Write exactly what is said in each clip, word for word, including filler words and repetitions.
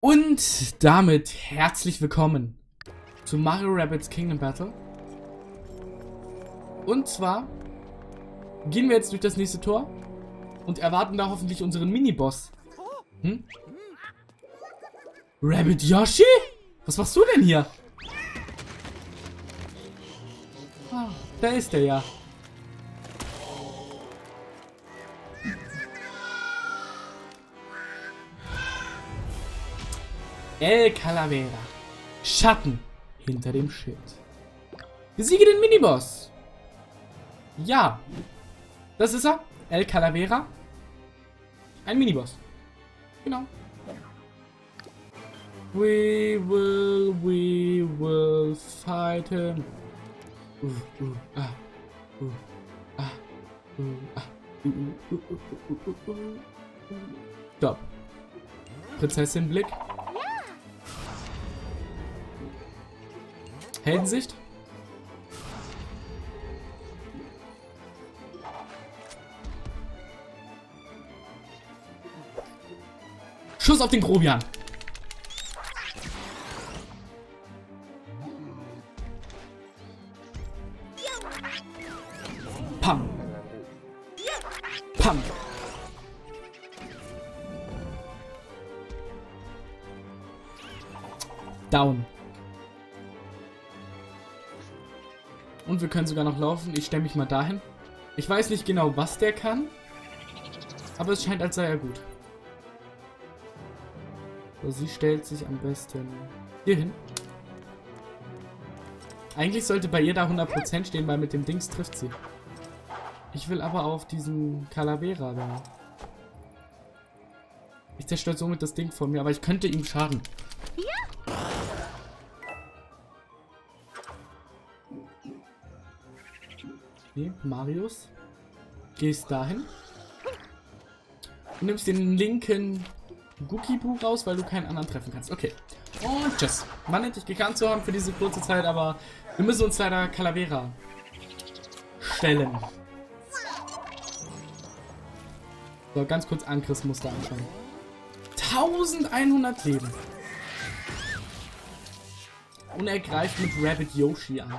Und damit herzlich willkommen zu Mario Rabbids Kingdom Battle. Und zwar gehen wir jetzt durch das nächste Tor und erwarten da hoffentlich unseren Mini-Boss. Hm? Rabbid Yoshi? Was machst du denn hier? Ah, da ist er ja. El Calavera. Schatten hinter dem Schild. Besiege den Miniboss. Ja. Das ist er. El Calavera. Ein Miniboss. Genau. We will, we will fight him. Uh, uh, ah, uh, ah, uh, ah, uh, uh, uh, uh, uh, uh, uh. Stopp. Prinzessin-Blick. Heldensicht. Schuss auf den Grobian. Pam. Pam. Down. Und wir können sogar noch laufen. Ich stelle mich mal dahin. Ich weiß nicht genau, was der kann. Aber es scheint, als sei er gut. So, sie stellt sich am besten hier hin. Eigentlich sollte bei ihr da hundert Prozent stehen, weil mit dem Dings trifft sie. Ich will aber auf diesen Calavera da. Ich zerstöre somit das Ding von mir, aber ich könnte ihm schaden. Okay, Marius. Gehst dahin. Du nimmst den linken Gukibu raus, weil du keinen anderen treffen kannst. Okay. Und tschüss. Man hätte dich gekannt zu haben für diese kurze Zeit, aber wir müssen uns leider Calavera stellen. So, ganz kurz Angriffsmuster anschauen. elfhundert Leben. Und er greift mit Rabbid Yoshi an.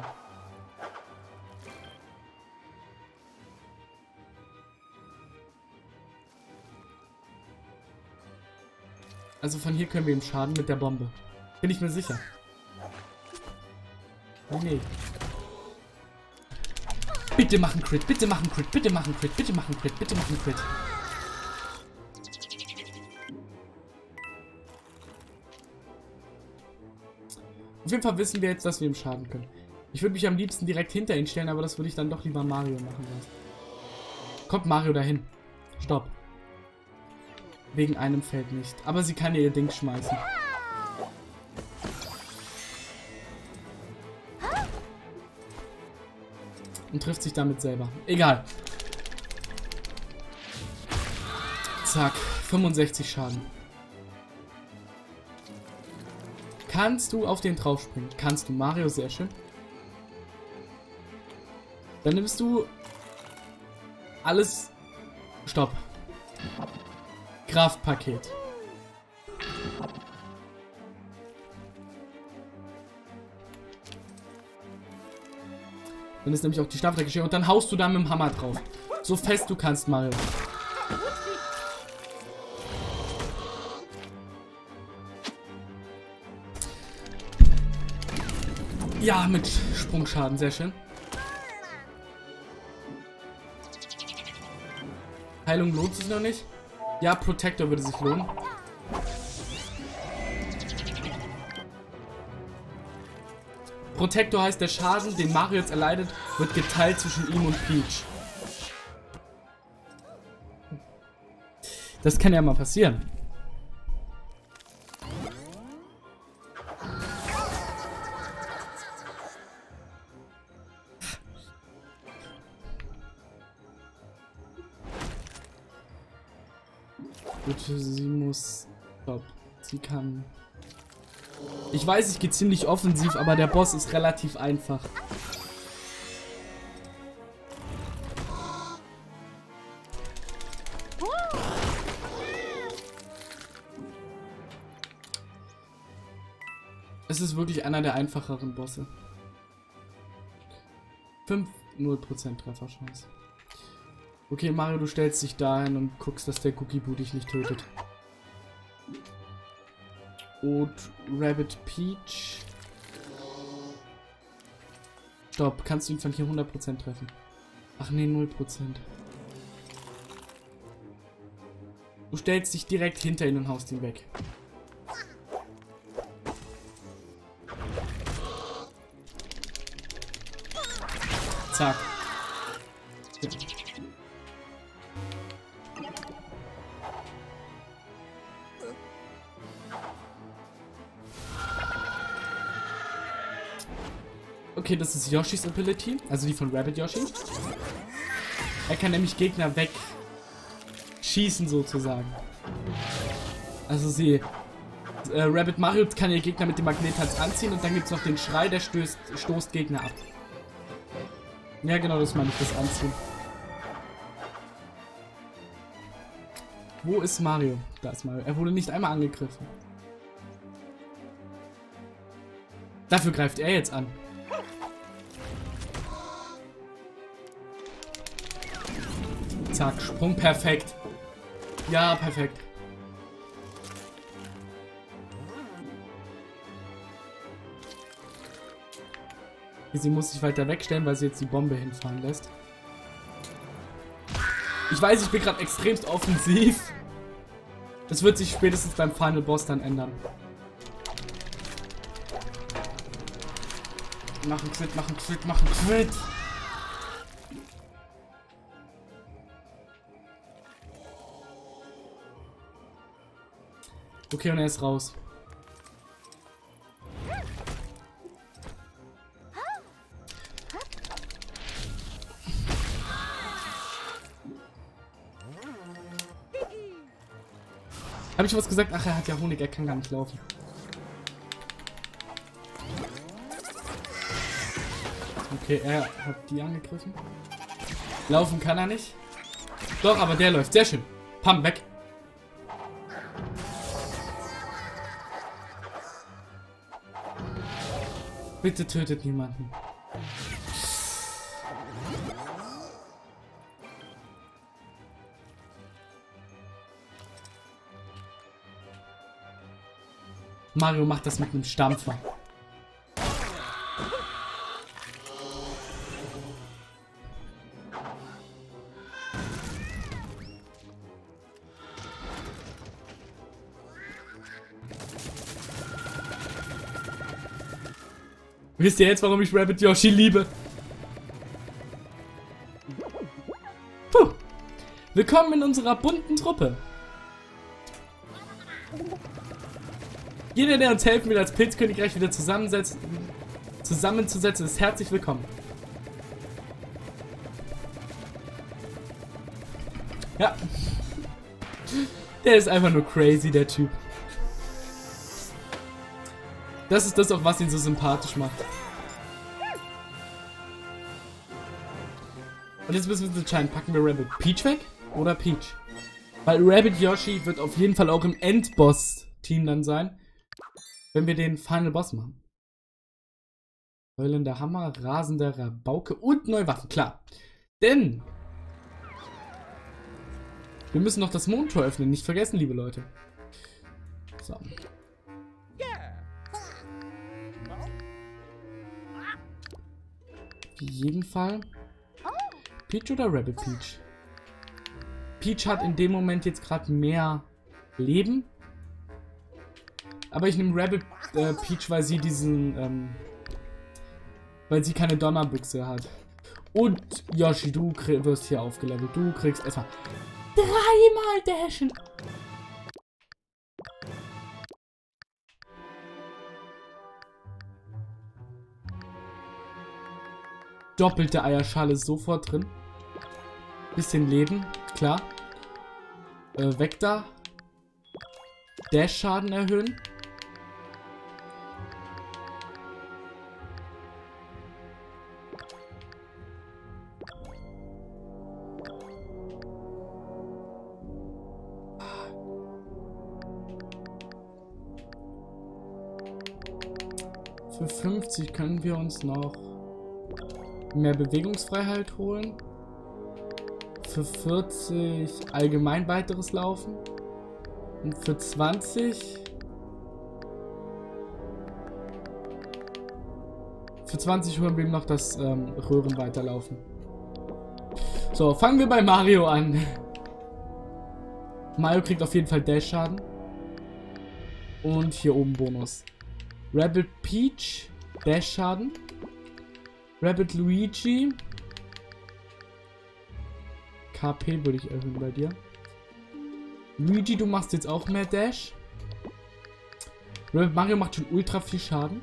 Also von hier können wir ihm schaden mit der Bombe. Bin ich mir sicher. Oh nee. Bitte machen Crit, bitte machen Crit, bitte machen Crit, bitte machen Crit, bitte machen Crit. Auf jeden Fall wissen wir jetzt, dass wir ihm schaden können. Ich würde mich am liebsten direkt hinter ihn stellen, aber das würde ich dann doch lieber Mario machen lassen. Kommt Mario dahin. Stopp. Wegen einem Feld nicht. Aber sie kann ihr Ding schmeißen. Und trifft sich damit selber. Egal. Zack. fünfundsechzig Schaden. Kannst du auf den drauf springen? Kannst du, Mario, sehr schön. Dann nimmst du alles. Stopp. Kraftpaket. Dann ist nämlich auch die Schlafdecke stehen und dann haust du da mit dem Hammer drauf. So fest du kannst, Mario. Ja, mit Sprungschaden, sehr schön. Heilung lohnt sich noch nicht. Ja, Protector würde sich lohnen. Protector heißt, der Schaden, den Mario jetzt erleidet, wird geteilt zwischen ihm und Peach. Das kann ja mal passieren. Gut, sie muss... Stopp. Sie kann... Ich weiß, ich gehe ziemlich offensiv, aber der Boss ist relativ einfach. Es ist wirklich einer der einfacheren Bosse. fünf, null Prozent Trefferchance. Okay, Mario, du stellst dich dahin und guckst, dass der Cookie-Boo dich nicht tötet. Und Rabbit Peach. Stopp, kannst du ihn von hier hundert Prozent treffen? Ach nee, null Prozent. Du stellst dich direkt hinter ihn und haust ihn weg. Zack. Okay, das ist Yoshis Ability, also die von Rabbit Yoshi. Er kann nämlich Gegner wegschießen sozusagen. Also sie... Äh, Rabbit Mario kann ihr Gegner mit dem Magnettanz anziehen und dann gibt es noch den Schrei, der stößt, stoßt Gegner ab. Ja, genau, das meine ich, das Anziehen. Wo ist Mario? Da ist Mario. Er wurde nicht einmal angegriffen. Dafür greift er jetzt an. Zack, Sprung perfekt. Ja, perfekt. Sie muss sich weiter wegstellen, weil sie jetzt die Bombe hinfahren lässt. Ich weiß, ich bin gerade extremst offensiv. Das wird sich spätestens beim Final Boss dann ändern. Machen Quit, machen Quit, machen Quit. Okay, und er ist raus. Habe ich was gesagt? Ach, er hat ja Honig, er kann gar nicht laufen. Okay, er hat die angegriffen. Laufen kann er nicht. Doch, aber der läuft. Sehr schön. Pam, weg. Bitte tötet niemanden. Mario macht das mit einem Stampfer. Wisst ihr jetzt, warum ich Rabbit Yoshi liebe? Puh. Willkommen in unserer bunten Truppe. Jeder, der uns helfen will, als Pilzkönigreich wieder zusammensetzen, zusammenzusetzen, ist herzlich willkommen. Ja. Der ist einfach nur crazy, der Typ. Das ist das auch, was ihn so sympathisch macht. Und jetzt müssen wir uns entscheiden, packen wir Rabbit Peach weg oder Peach? Weil Rabbit Yoshi wird auf jeden Fall auch im Endboss-Team dann sein, wenn wir den Final Boss machen. Heulender Hammer, rasender Rabauke und neue Waffen, klar. Denn wir müssen noch das Mondtor öffnen, nicht vergessen, liebe Leute. So. Auf jeden Fall. Peach oder Rabbit Peach? Peach hat in dem Moment jetzt gerade mehr Leben. Aber ich nehme Rabbit äh, Peach, weil sie diesen, ähm, weil sie keine Donnerbüchse hat. Und Yoshi, du wirst hier aufgelevelt. Du kriegst erstmal dreimal dashen. Doppelte Eierschale sofort drin. Bisschen Leben, klar. Äh, weg da. Dash-Schaden erhöhen. Für fünfzig können wir uns noch mehr Bewegungsfreiheit holen. Für vierzig allgemein weiteres Laufen. Und für zwanzig... Für zwanzig holen wir ihm noch das ähm, Röhren weiterlaufen. So, fangen wir bei Mario an. Mario kriegt auf jeden Fall Dash-Schaden. Und hier oben Bonus. Rabbit Peach, Dash-Schaden. Rabbit Luigi. K P würde ich erhöhen bei dir. Luigi, du machst jetzt auch mehr Dash. Rabbit Mario macht schon ultra viel Schaden.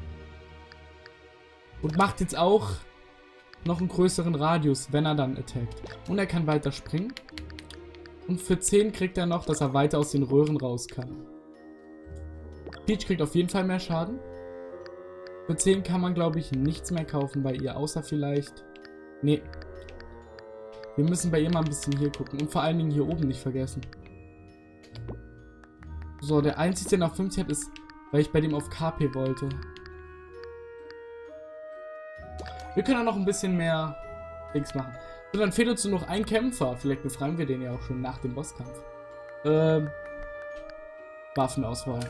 Und macht jetzt auch noch einen größeren Radius, wenn er dann attackt. Und er kann weiter springen. Und für zehn kriegt er noch, dass er weiter aus den Röhren raus kann. Peach kriegt auf jeden Fall mehr Schaden. Für zehn kann man, glaube ich, nichts mehr kaufen bei ihr, außer vielleicht... Nee. Wir müssen bei ihr mal ein bisschen hier gucken. Und vor allen Dingen hier oben nicht vergessen. So, der einzige, der noch fünfzig hat, ist, weil ich bei dem auf K P wollte. Wir können auch noch ein bisschen mehr Dings machen. So, dann fehlt uns nur noch ein Kämpfer. Vielleicht befreien wir den ja auch schon nach dem Bosskampf. Ähm... Waffenauswahl.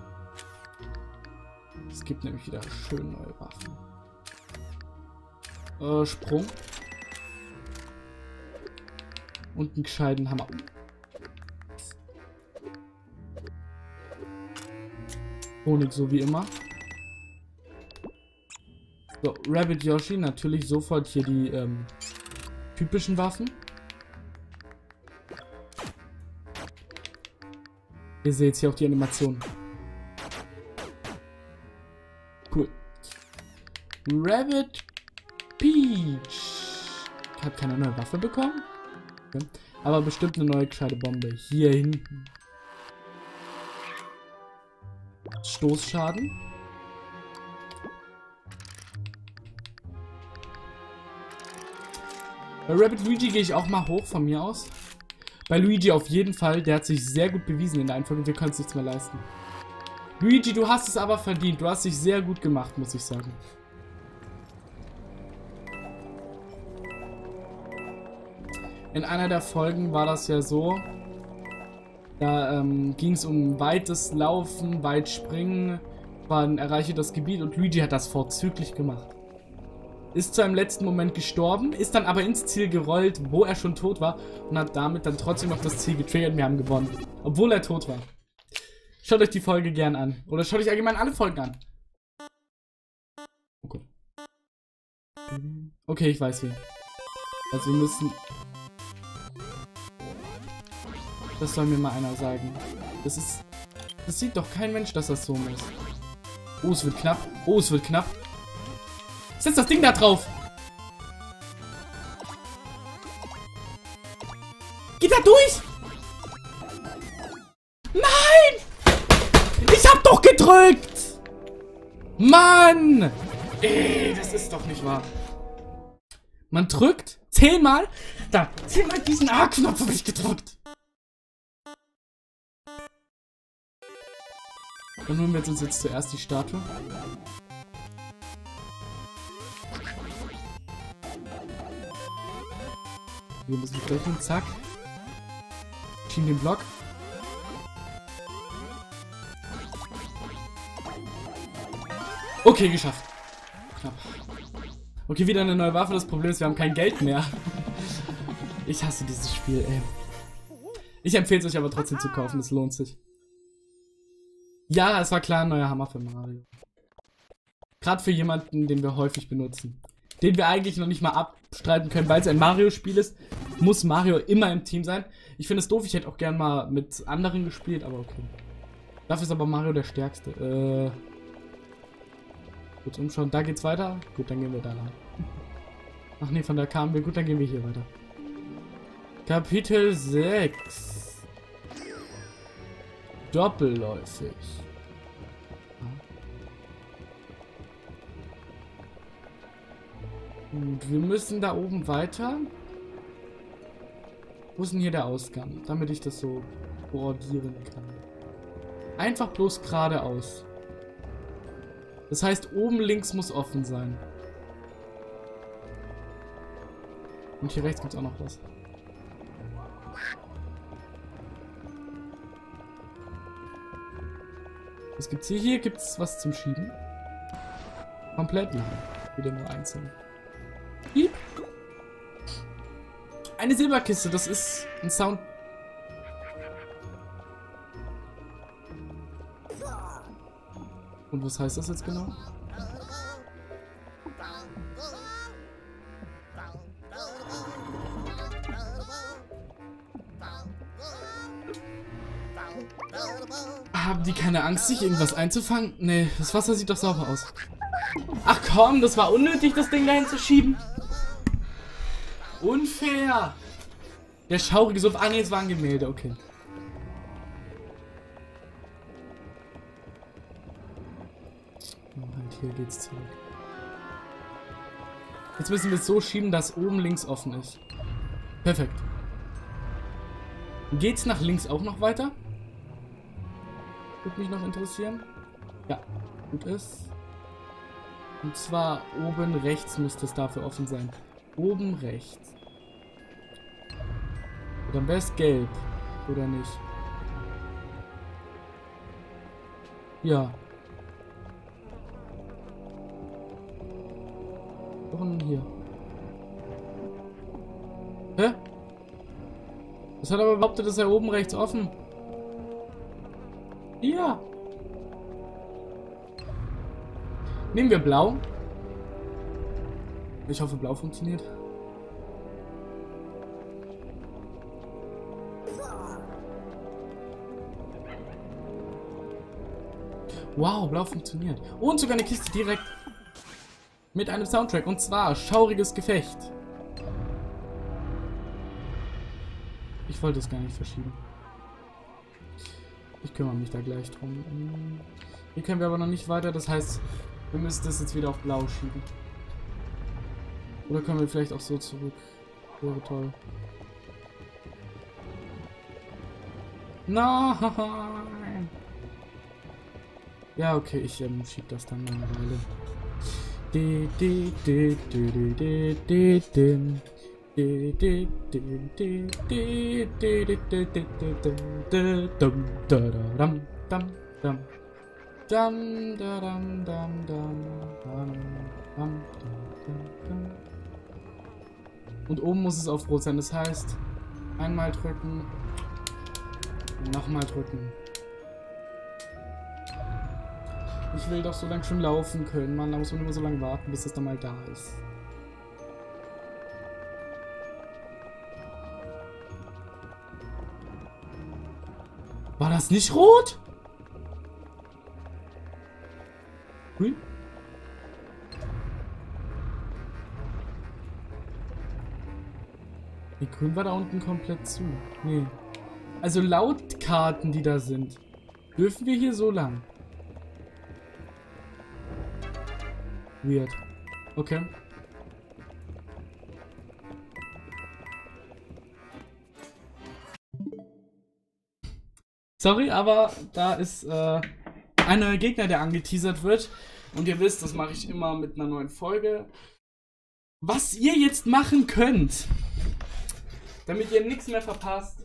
Es gibt nämlich wieder schön neue Waffen. Äh, Sprung. Und einen gescheiten Hammer. Honig, so wie immer. So, Rabbit Yoshi, natürlich sofort hier die ähm, typischen Waffen. Ihr seht jetzt hier auch die Animation. Cool. Rabbit Peach. Hat keine neue Waffe bekommen. Okay. Aber bestimmt eine neue gescheite Bombe. Hier hinten. Stoßschaden. Bei Rabbit Luigi gehe ich auch mal hoch von mir aus. Bei Luigi auf jeden Fall. Der hat sich sehr gut bewiesen in der Einfolge. Wir können es nichts mehr leisten. Luigi, du hast es aber verdient. Du hast dich sehr gut gemacht, muss ich sagen. In einer der Folgen war das ja so. Da ähm, ging es um weites Laufen, weit springen. Man erreiche das Gebiet und Luigi hat das vorzüglich gemacht. Ist zu einem letzten Moment gestorben, ist dann aber ins Ziel gerollt, wo er schon tot war und hat damit dann trotzdem noch das Ziel getriggert. Wir haben gewonnen, obwohl er tot war. Schaut euch die Folge gern an. Oder schaut euch allgemein alle Folgen an. Okay. Okay, ich weiß wie. Also wir müssen... Das soll mir mal einer sagen. Das ist... Das sieht doch kein Mensch, dass das so ist. Oh, es wird knapp. Oh, es wird knapp. Setz das Ding da drauf! Geht da durch? Nein! Ich hab doch gedrückt! Mann! Ey, das ist doch nicht wahr. Man drückt zehnmal. Da, zehnmal diesen A-Knopf habe ich gedrückt. Dann holen wir uns jetzt zuerst die Statue. Wir müssen treffen, zack. Schieben den Block. Okay, geschafft. Knapp. Okay, wieder eine neue Waffe. Das Problem ist, wir haben kein Geld mehr. Ich hasse dieses Spiel, ey. Ich empfehle es euch aber trotzdem zu kaufen. Es lohnt sich. Ja, es war klar, ein neuer Hammer für Mario. Gerade für jemanden, den wir häufig benutzen. Den wir eigentlich noch nicht mal abstreiten können, weil es ein Mario-Spiel ist, muss Mario immer im Team sein. Ich finde es doof, ich hätte auch gern mal mit anderen gespielt, aber okay. Dafür ist aber Mario der Stärkste. Äh, kurz umschauen, da geht's weiter. Gut, dann gehen wir da lang. Ach nee, von da kamen wir. Gut, dann gehen wir hier weiter. Kapitel sechs. Doppelläufig. Gut, wir müssen da oben weiter. Wo ist denn hier der Ausgang? Damit ich das so koordinieren kann. Einfach bloß geradeaus. Das heißt, oben links muss offen sein. Und hier rechts gibt es auch noch was. Was gibt's hier? Hier gibt's was zum Schieben. Komplett? Nein. Wieder nur einzeln. Piep. Eine Silberkiste, das ist ein Sound. Und was heißt das jetzt genau? Haben die keine Angst, sich irgendwas einzufangen? Nee, das Wasser sieht doch sauber aus. Ach komm, das war unnötig, das Ding dahin zu schieben. Unfair. Der schaurige Sumpf. Ah, nee, es war ein Gemälde, okay. Oh, halt, hier geht's zurück. Jetzt müssen wir es so schieben, dass oben links offen ist. Perfekt. Geht's nach links auch noch weiter? Würde mich noch interessieren. Ja, gut ist. Und zwar oben rechts müsste es dafür offen sein. Oben rechts. Dann wäre es gelb. Oder nicht? Ja. Warum hier? Hä? Das hat aber behauptet, dass er oben rechts offen. Ja. Nehmen wir blau. Ich hoffe, blau funktioniert. Wow, blau funktioniert. Und sogar eine Kiste direkt mit einem Soundtrack. Und zwar Schauriges Gefecht. Ich wollte es gar nicht verschieben. Ich kümmere mich da gleich drum. Hier können wir aber noch nicht weiter. Das heißt, wir müssen das jetzt wieder auf blau schieben. Oder können wir vielleicht auch so zurück. Wäre toll. Nein! Ja, okay, ich ähm, schieb das dann mal eine Weile. Die, die, die, die, die, die, die, die. Die, die, die, die, die, die, die, die, die, die, dum, da, dam, dam, dam. Dam, da, dam, dam, dam, dam, dam, dam, dam. Und oben muss es auf Rot sein. Das heißt, einmal drücken, nochmal drücken. Ich will doch so lange schon laufen können, Mann. Da muss man immer so lange warten, bis das dann mal da ist. War das nicht rot? Hui. Die grün war da unten komplett zu. Nee. Also laut Karten, die da sind, dürfen wir hier so lang. Weird. Okay. Sorry, aber da ist äh, ein neuer Gegner, der angeteasert wird. Und ihr wisst, das mache ich immer mit einer neuen Folge. Was ihr jetzt machen könnt, damit ihr nichts mehr verpasst.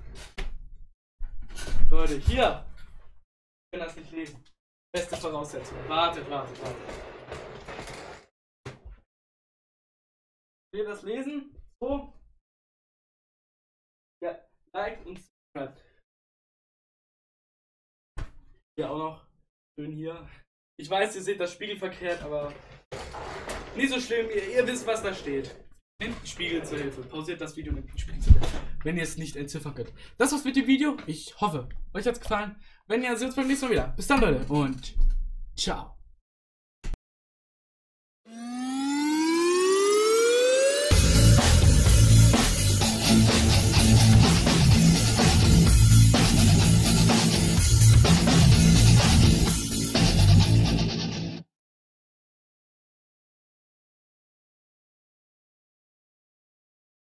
Leute, hier. Ich kann das nicht lesen. Beste Voraussetzung. Wartet, wartet, wartet. Will ihr das lesen? So. Ja, like und subscribe. Hier auch noch. Schön hier. Ich weiß, ihr seht das Spiegel verkehrt, aber nicht so schlimm. Ihr, ihr wisst, was da steht. Nehmt den Spiegel zur Hilfe. Pausiert das Video und nehmt den Spiegel zur Hilfe. Wenn ihr es nicht entziffern könnt. Das war's mit dem Video. Ich hoffe, euch hat's gefallen. Wenn ja, sehen wir uns beim nächsten Mal wieder. Bis dann, Leute. Und ciao.